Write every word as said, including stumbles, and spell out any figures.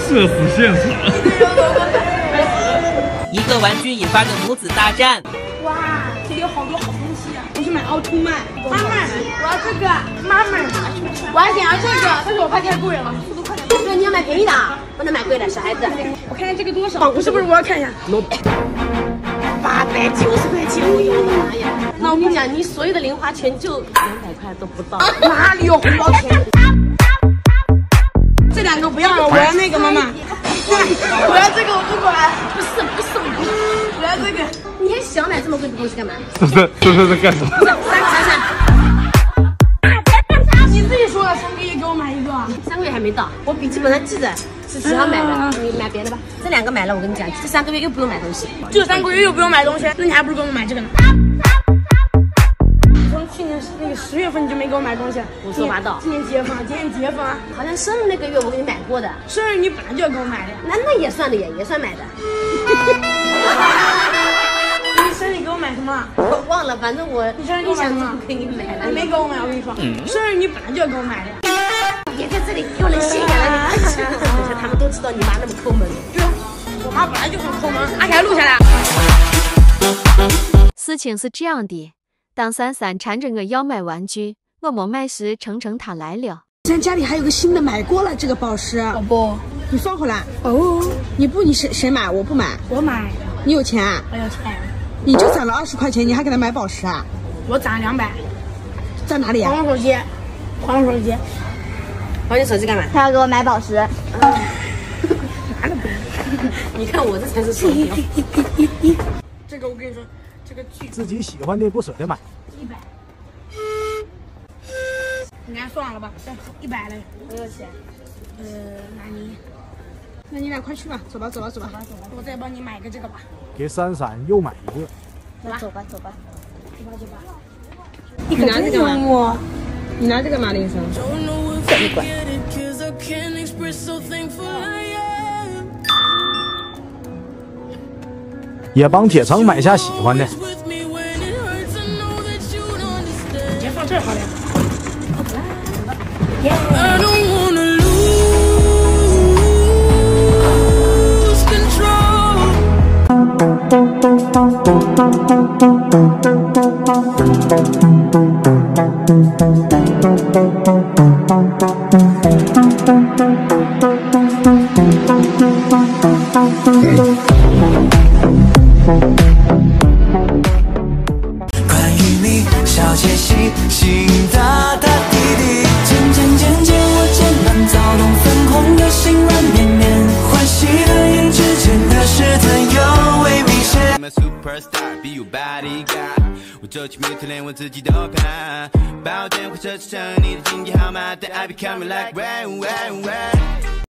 社死现场。 一个玩具引发的母子大战。 哇，这里有好多好东西啊！我去买奥特曼。妈妈，我要这个。妈妈，我还想要这个，但是我怕太贵了。速度快点。对，你要买便宜的，不能买贵的，小孩子。我看看这个多少？不是不是，我要看一下。八百九十块钱，我的妈呀！那我跟你讲，你所有的零花钱就两百块都不到。哪里有红包钱？这两个不要了，我要那个妈妈。我要这个，我不管。不是不是，我要这个。你还想买这么贵的东西干嘛？ 这是这是在干什么？ 三三三。你自己说了，三个月给我买一个。三个月还没到，我笔记本上记着是几号买的，你买别的吧。这两个买了，我跟你讲，这三个月又不用买东西。这三个月又不用买东西，那你还不如给我买这个呢。从去年那个十月份你就没给我买东西， 胡说八道。 今年几月份啊？今年几月份啊？好像生日那个月我给你买过的。生日你本来就要给我买的，那那也算的也也算买的。你生日给我买什么了？我忘了，反正我你生日给我买什么？给你买了。你没给我买，我跟你说，生日你本来就要给我买的。别在这里给我人心眼了，你他们都知道你妈那么抠门。对啊，我妈本来就很抠门。阿凯录下来。 事情是这样的。当闪闪缠着我要买玩具，我没买时，程程他来了。 咱家里还有个新的买过了，这个宝石。 宝宝， 你放回来。 哦， 你不，你谁谁买？我不买。 我买。 你有钱？ 我有钱。 你就攒了二十块钱，你还给他买宝石啊？ 我攒了两百。 在哪里啊？ 还我手机，还我手机。 还你手机干嘛？ 他要给我买宝石。 拿了不？ 你看我这才是手机。 这个我跟你说。这个巨自己喜欢的不舍得买， 一百，你看算了吧，这一百嘞， 多少钱？ 呃，那你， 那你俩快去吧，走吧走吧走吧， 我再帮你买个这个吧， 给闪闪又买一个， 走吧走吧， 走吧走吧。 你拿这个吗？你拿这个吗，林生？ 这一管。 也帮铁成买下喜欢的。 直接放这儿好了。 关于你，小窃喜，心大大滴滴，渐渐渐渐我渐慢躁动，粉红的心软绵绵，欢喜的眼之间的试探尤为明显。Superstar be your bodyguard， 我走起迷途连我自己都怕，把我电话设置成你的经济号码，但I be coming like rain rain rain。